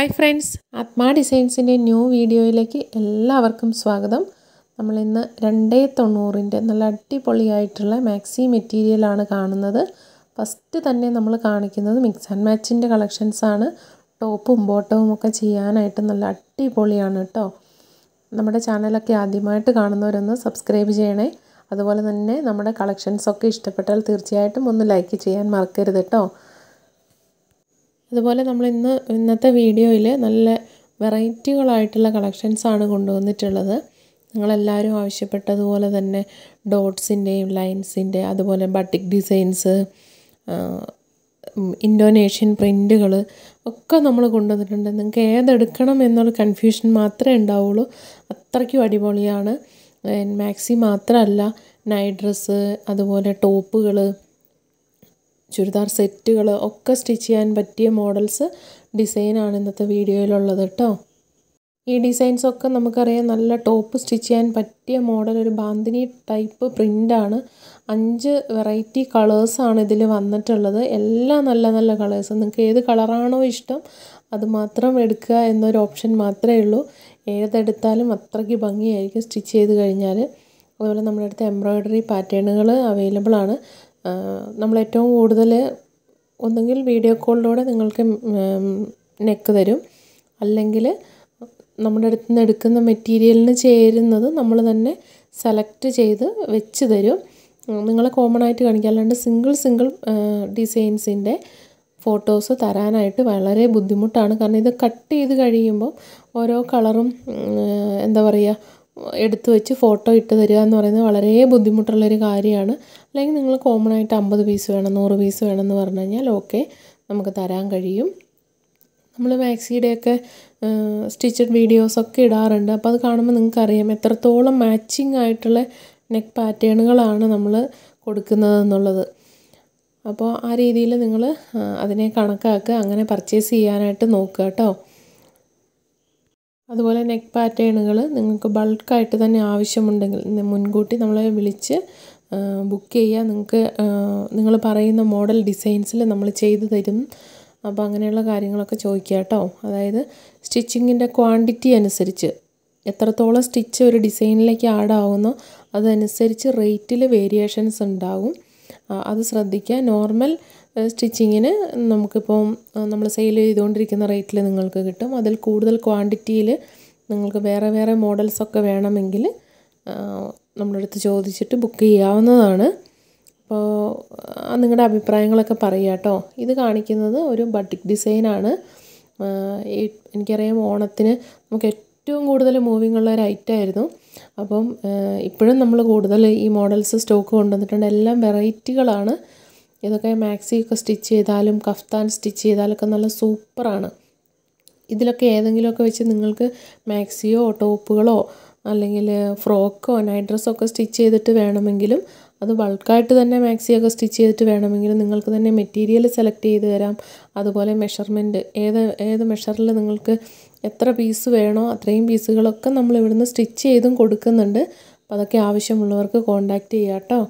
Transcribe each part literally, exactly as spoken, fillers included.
Hi friends, Aathma Designs in a new video like എല്ലാവർക്കും സ്വാഗതം. നമ്മൾ ഇന്ന് രണ്ട് തൊണ്ണൂറ് ന്റെ നല്ല അടിപൊളിയായിട്ടുള്ള മാക്സി മെറ്റീരിയൽ ആണ് കാണുന്നത്. ഫസ്റ്റ് തന്നെ നമ്മൾ കാണിക്കുന്നത് മിക്സ് ആൻഡ് മാച്ചിന്റെ കളക്ഷൻസ് ആണ്. ടോപ്പും ബോട്ടവും ഒക്കെ ചെയ്യാനായിട്ട് നല്ല അടിപൊളിയാണ് ട്ടോ. നമ്മുടെ ചാനലൊക്കെ ആദ്യമായിട്ട് കാണുന്നവരൊന്ന് സബ്സ്ക്രൈബ് ചെയ്യണേ. അതുപോലെ തന്നെ നമ്മുടെ കളക്ഷൻസ് ഒക്കെ ഇഷ്ടപ്പെട്ടാൽ തീർച്ചയായിട്ടും ഒന്ന് ലൈക്ക് ചെയ്യാൻ മറക്കരുത് ട്ടോ. അതുപോലെ നമ്മൾ ഇന്ന് ഇന്നത്തെ വീഡിയോയിൽ നല്ല വെറൈറ്റികളായിട്ടുള്ള കളക്ഷൻസ് ആണ് കൊണ്ടുവന്നിട്ടുള്ളത്. നിങ്ങളെല്ലാവരും ആവശ്യപ്പെട്ടതുപോലെ തന്നെ ഡോട്ട്സിൻ്റെയും ലൈൻസിൻ്റെ അതുപോലെ ബട്ടിക് ഡിസൈൻസ് ഇൻഡോനേഷ്യൻ പ്രിൻറ്റുകൾ ഒക്കെ നമ്മൾ കൊണ്ടുവന്നിട്ടുണ്ട്. നിങ്ങൾക്ക് ഏതെടുക്കണം എന്നുള്ള കൺഫ്യൂഷൻ മാത്രമേ ഉണ്ടാവുള്ളൂ. അത്രയ്ക്കും അടിപൊളിയാണ്. മാക്സി മാത്രമല്ല, നൈറ്റ് ഡ്രസ്സ് അതുപോലെ ടോപ്പുകൾ ചുരിദാർ സെറ്റുകൾ ഒക്കെ സ്റ്റിച്ച് ചെയ്യാൻ പറ്റിയ മോഡൽസ് ഡിസൈനാണ് ഇന്നത്തെ വീഡിയോയിലുള്ളത് കേട്ടോ. ഈ ഡിസൈൻസ് ഒക്കെ നമുക്കറിയാം നല്ല ടോപ്പ് സ്റ്റിച്ച് ചെയ്യാൻ പറ്റിയ മോഡൽ ഒരു ബാന്തിനി ടൈപ്പ് പ്രിൻ്റാണ്. അഞ്ച് വെറൈറ്റി കളേഴ്സാണ് ഇതിൽ വന്നിട്ടുള്ളത്. എല്ലാം നല്ല നല്ല കളേഴ്സ്. നിങ്ങൾക്ക് ഏത് കളറാണോ ഇഷ്ടം അത് മാത്രം എടുക്കുക എന്നൊരു ഓപ്ഷൻ മാത്രമേ ഉള്ളൂ. ഏതെടുത്താലും അത്രയ്ക്ക് ഭംഗിയായിരിക്കും സ്റ്റിച്ച് ചെയ്ത് കഴിഞ്ഞാൽ. അതുപോലെ നമ്മുടെ അടുത്ത് എംബ്രോയ്ഡറി പാറ്റേണുകൾ അവൈലബിൾ ആണ്. നമ്മൾ ഏറ്റവും കൂടുതൽ ഒന്നുകിൽ വീഡിയോ കോളിലൂടെ നിങ്ങൾക്ക് നെക്ക് തരും, അല്ലെങ്കിൽ നമ്മുടെ അടുത്ത് നിന്ന് എടുക്കുന്ന മെറ്റീരിയലിന് ചേരുന്നത് നമ്മൾ തന്നെ സെലക്ട് ചെയ്ത് വെച്ച് തരും. നിങ്ങൾ കോമൺ ആയിട്ട് കാണിക്കുക, അല്ലാണ്ട് സിംഗിൾ സിംഗിൾ ഡിസൈൻസിൻ്റെ ഫോട്ടോസ് തരാനായിട്ട് വളരെ ബുദ്ധിമുട്ടാണ്. കാരണം ഇത് കട്ട് ചെയ്ത് കഴിയുമ്പോൾ ഓരോ കളറും എന്താ പറയുക എടുത്തു വെച്ച് ഫോട്ടോ ഇട്ട് തരിക എന്ന് പറയുന്നത് വളരെ ബുദ്ധിമുട്ടുള്ളൊരു കാര്യമാണ്. അല്ലെങ്കിൽ നിങ്ങൾ കോമൺ ആയിട്ട് അമ്പത് പീസ് വേണം നൂറ് പീസ് വേണം എന്ന് പറഞ്ഞു കഴിഞ്ഞാൽ ഓക്കെ നമുക്ക് തരാൻ കഴിയും. നമ്മൾ മാക്സിയുടെയൊക്കെ സ്റ്റിച്ചഡ് വീഡിയോസൊക്കെ ഇടാറുണ്ട്. അപ്പോൾ അത് കാണുമ്പോൾ നിങ്ങൾക്കറിയാം എത്രത്തോളം മാച്ചിങ് ആയിട്ടുള്ള നെക്ക് പാറ്റേണുകളാണ് നമ്മൾ കൊടുക്കുന്നതെന്നുള്ളത്. അപ്പോൾ ആ രീതിയിൽ നിങ്ങൾ അതിനെ കണക്കാക്കുക, അങ്ങനെ പർച്ചേസ് ചെയ്യാനായിട്ട് നോക്കുക കേട്ടോ. അതുപോലെ നെക്ക് പാറ്റേണുകൾ നിങ്ങൾക്ക് ബൾക്കായിട്ട് തന്നെ ആവശ്യമുണ്ടെങ്കിൽ മുൻകൂട്ടി നമ്മളെ വിളിച്ച് ബുക്ക് ചെയ്യുക. നിങ്ങൾക്ക് നിങ്ങൾ പറയുന്ന മോഡൽ ഡിസൈൻസിൽ നമ്മൾ ചെയ്തു തരും. അപ്പോൾ അങ്ങനെയുള്ള കാര്യങ്ങളൊക്കെ ചോദിക്കുക കേട്ടോ. അതായത് സ്റ്റിച്ചിങ്ങിൻ്റെ ക്വാണ്ടിറ്റി അനുസരിച്ച് എത്രത്തോളം സ്റ്റിച്ച് ഒരു ഡിസൈനിലേക്ക് ആഡ് ആവുന്നോ അതനുസരിച്ച് റേറ്റിൽ വേരിയേഷൻസ് ഉണ്ടാകും. അത് ശ്രദ്ധിക്കുക. നോർമൽ സ്റ്റിച്ചിങ്ങിന് നമുക്കിപ്പോൾ നമ്മൾ സെയിൽ ചെയ്തുകൊണ്ടിരിക്കുന്ന റേറ്റിൽ നിങ്ങൾക്ക് കിട്ടും. അതിൽ കൂടുതൽ ക്വാണ്ടിറ്റിയിൽ നിങ്ങൾക്ക് വേറെ വേറെ മോഡൽസൊക്കെ വേണമെങ്കിൽ നമ്മുടെ അടുത്ത് ചോദിച്ചിട്ട് ബുക്ക് ചെയ്യാവുന്നതാണ്. അപ്പോൾ നിങ്ങളുടെ അഭിപ്രായങ്ങളൊക്കെ പറയുക കേട്ടോ. ഇത് കാണിക്കുന്നത് ഒരു ബട്ടിക് ഡിസൈനാണ്. എനിക്കറിയാം ഓണത്തിന് നമുക്ക് ഏറ്റവും കൂടുതൽ മൂവിങ് ഉള്ള ഒരു ഐറ്റമായിരുന്നു. അപ്പം ഇപ്പോഴും നമ്മൾ കൂടുതൽ ഈ മോഡൽസ് സ്റ്റോക്ക് കൊണ്ടുവന്നിട്ടുണ്ട്. എല്ലാം വെറൈറ്റികളാണ്. ഇതൊക്കെ മാക്സിയൊക്കെ സ്റ്റിച്ച് ചെയ്താലും കഫ്താൻ സ്റ്റിച്ച് ചെയ്താലൊക്കെ നല്ല സൂപ്പറാണ്. ഇതിലൊക്കെ ഏതെങ്കിലുമൊക്കെ വെച്ച് നിങ്ങൾക്ക് മാക്സിയോ ടോപ്പുകളോ അല്ലെങ്കിൽ ഫ്രോക്കോ നൈറ്റ് ഡ്രസ്സൊക്കെ സ്റ്റിച്ച് ചെയ്തിട്ട് വേണമെങ്കിലും, അത് ബൾക്കായിട്ട് തന്നെ മാക്സിയൊക്കെ സ്റ്റിച്ച് ചെയ്തിട്ട് വേണമെങ്കിലും നിങ്ങൾക്ക് തന്നെ മെറ്റീരിയൽ സെലക്ട് ചെയ്ത് തരാം. അതുപോലെ മെഷർമെൻറ്റ് ഏത് ഏത് മെഷറിൽ നിങ്ങൾക്ക് എത്ര പീസ് വേണോ അത്രയും പീസുകളൊക്കെ നമ്മൾ ഇവിടുന്ന് സ്റ്റിച്ച് ചെയ്തും കൊടുക്കുന്നുണ്ട്. അപ്പോൾ അതൊക്കെ ആവശ്യമുള്ളവർക്ക് കോൺടാക്റ്റ് ചെയ്യാം കേട്ടോ.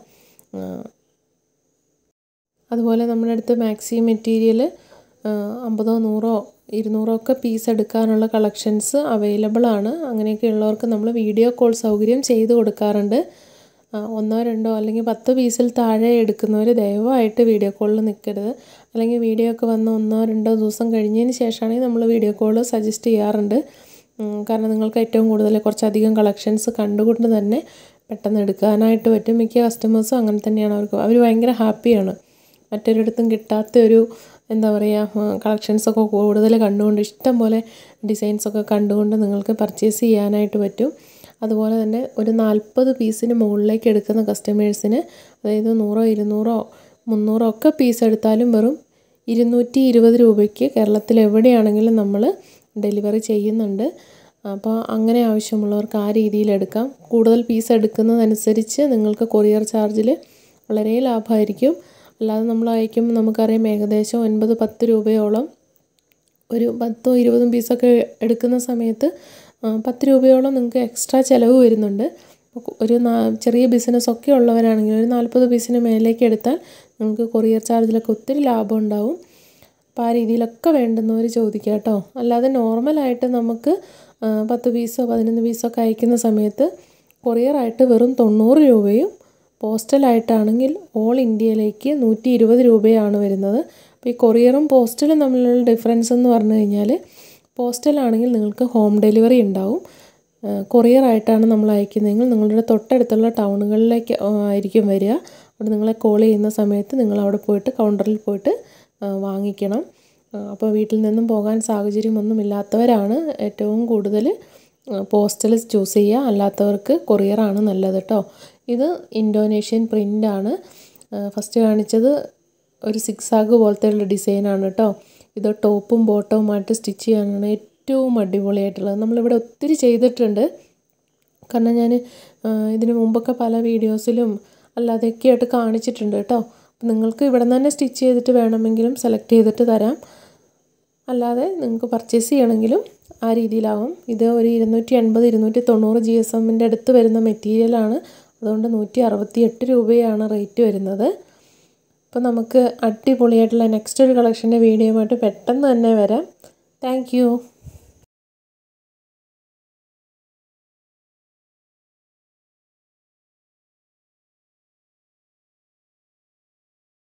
അതുപോലെ നമ്മുടെ അടുത്ത് മാക്സി മെറ്റീരിയൽ അമ്പതോ നൂറോ ഇരുന്നൂറോ ഒക്കെ പീസ് എടുക്കാനുള്ള കളക്ഷൻസ് അവൈലബിൾ ആണ്. അങ്ങനെയൊക്കെ ഉള്ളവർക്ക് നമ്മൾ വീഡിയോ കോൾ സൗകര്യം ചെയ്ത് കൊടുക്കാറുണ്ട്. ഒന്നോ രണ്ടോ അല്ലെങ്കിൽ പത്ത് പീസിൽ താഴെ എടുക്കുന്നവർ ദയവായിട്ട് വീഡിയോ കോളിൽ നിൽക്കരുത്. അല്ലെങ്കിൽ വീഡിയോ ഒക്കെ വന്ന് ഒന്നോ രണ്ടോ ദിവസം കഴിഞ്ഞതിന് ശേഷമാണെങ്കിൽ നമ്മൾ വീഡിയോ കോൾ സജസ്റ്റ് ചെയ്യാറുണ്ട്. കാരണം നിങ്ങൾക്ക് ഏറ്റവും കൂടുതൽ കുറച്ചധികം കളക്ഷൻസ് കണ്ടുകൊണ്ട് തന്നെ പെട്ടെന്ന് എടുക്കാനായിട്ട് പറ്റും. മിക്ക കസ്റ്റമേഴ്സും അങ്ങനെ തന്നെയാണ്. അവർക്ക് അവർ ഭയങ്കര ഹാപ്പിയാണ്. മറ്റൊരിടത്തും കിട്ടാത്ത ഒരു എന്താ പറയുക കളക്ഷൻസൊക്കെ കൂടുതൽ കണ്ടുകൊണ്ട് ഇഷ്ടം പോലെ ഡിസൈൻസൊക്കെ കണ്ടുകൊണ്ട് നിങ്ങൾക്ക് പർച്ചേസ് ചെയ്യാനായിട്ട് പറ്റും. അതുപോലെ തന്നെ ഒരു നാൽപ്പത് പീസിന് മുകളിലേക്ക് എടുക്കുന്ന കസ്റ്റമേഴ്സിന്, അതായത് നൂറോ ഇരുന്നൂറോ മുന്നൂറോ ഒക്കെ പീസ് എടുത്താലും വെറും ഇരുന്നൂറ്റി ഇരുപത് രൂപയ്ക്ക് കേരളത്തിൽ എവിടെയാണെങ്കിലും നമ്മൾ ഡെലിവറി ചെയ്യുന്നുണ്ട്. അപ്പോൾ അങ്ങനെ ആവശ്യമുള്ളവർക്ക് ആ രീതിയിൽ എടുക്കാം. കൂടുതൽ പീസ് എടുക്കുന്നതനുസരിച്ച് നിങ്ങൾക്ക് കൊറിയർ ചാർജിൽ വളരെ ലാഭമായിരിക്കും. അല്ലാതെ നമ്മൾ അയക്കുമ്പോൾ നമുക്കറിയാം ഏകദേശം ഒൻപത് പത്ത് രൂപയോളം, ഒരു പത്തോ ഇരുപതും പീസൊക്കെ എടുക്കുന്ന സമയത്ത് പത്ത് രൂപയോളം നിങ്ങൾക്ക് എക്സ്ട്രാ ചിലവ് വരുന്നുണ്ട്. ഒരു ചെറിയ ബിസിനസ്സൊക്കെ ഉള്ളവരാണെങ്കിൽ ഒരു നാൽപ്പത് പീസിന് മേലേക്ക് എടുത്താൽ നിങ്ങൾക്ക് കൊറിയർ ചാർജിലൊക്കെ ഒത്തിരി ലാഭം ഉണ്ടാവും. അപ്പോൾ ആ രീതിയിലൊക്കെ വേണ്ടുന്നവർ ചോദിക്കുക കേട്ടോ. അല്ലാതെ നോർമലായിട്ട് നമുക്ക് പത്ത് പീസോ പതിനൊന്ന് പീസോ ഒക്കെ അയക്കുന്ന സമയത്ത് കൊറിയറായിട്ട് വെറും തൊണ്ണൂറ് രൂപയും പോസ്റ്റലായിട്ടാണെങ്കിൽ ഓൾ ഇന്ത്യയിലേക്ക് നൂറ്റി ഇരുപത് രൂപയാണ് വരുന്നത്. അപ്പോൾ ഈ കൊറിയറും പോസ്റ്റലും തമ്മിലുള്ള ഡിഫറൻസ് എന്ന് പറഞ്ഞു കഴിഞ്ഞാൽ പോസ്റ്റലാണെങ്കിൽ നിങ്ങൾക്ക് ഹോം ഡെലിവറി ഉണ്ടാവും. കൊറിയറായിട്ടാണ് നമ്മൾ അയക്കുന്നതെങ്കിൽ നിങ്ങളുടെ തൊട്ടടുത്തുള്ള ടൗണുകളിലേക്ക് ആയിരിക്കും വരിക. അവിടെ നിങ്ങളെ കോൾ ചെയ്യുന്ന സമയത്ത് നിങ്ങൾ അവിടെ പോയിട്ട് കൗണ്ടറിൽ പോയിട്ട് വാങ്ങിക്കണം. അപ്പോൾ വീട്ടിൽ നിന്നും പോകാൻ സാഹചര്യമൊന്നുമില്ലാത്തവരാണ് ഏറ്റവും കൂടുതൽ പോസ്റ്റൽ ചൂസ് ചെയ്യുക. അല്ലാത്തവർക്ക് കൊറിയറാണ് നല്ലത് കേട്ടോ. ഇത് ഇന്തോനേഷ്യൻ പ്രിൻ്റാണ്. ഫസ്റ്റ് കാണിച്ചത് ഒരു സിക്സാഗ് പോലത്തെ ഉള്ള ഡിസൈനാണ് കേട്ടോ. ഇത് ടോപ്പും ബോട്ടവുമായിട്ട് സ്റ്റിച്ച് ചെയ്യാനാണ് ഏറ്റവും അടിപൊളിയായിട്ടുള്ളത്. നമ്മളിവിടെ ഒത്തിരി ചെയ്തിട്ടുണ്ട്. കാരണം ഞാൻ ഇതിന് മുമ്പൊക്കെ പല വീഡിയോസിലും അല്ലാതെയൊക്കെ ആയിട്ട് കാണിച്ചിട്ടുണ്ട് കേട്ടോ. അപ്പോൾ നിങ്ങൾക്ക് ഇവിടെ നിന്ന് തന്നെ സ്റ്റിച്ച് ചെയ്തിട്ട് വേണമെങ്കിലും സെലക്ട് ചെയ്തിട്ട് തരാം. അല്ലാതെ നിങ്ങൾക്ക് പർച്ചേസ് ചെയ്യണമെങ്കിലും ആ രീതിയിലാവും. ഇത് ഒരു ഇരുന്നൂറ്റി എൺപത് ഇരുന്നൂറ്റി തൊണ്ണൂറ് ജി എസ് എമ്മിൻ്റെ അടുത്ത് വരുന്ന മെറ്റീരിയലാണ്. അതുകൊണ്ട് നൂറ്റി അറുപത്തി എട്ട് രൂപയാണ് റേറ്റ് വരുന്നത്. അപ്പോൾ നമുക്ക് അടിപൊളിയായിട്ടുള്ള നെക്സ്റ്റ് ഒരു കളക്ഷൻ്റെ വീഡിയോയുമായിട്ട് പെട്ടെന്ന് തന്നെ വരാം. Thank U.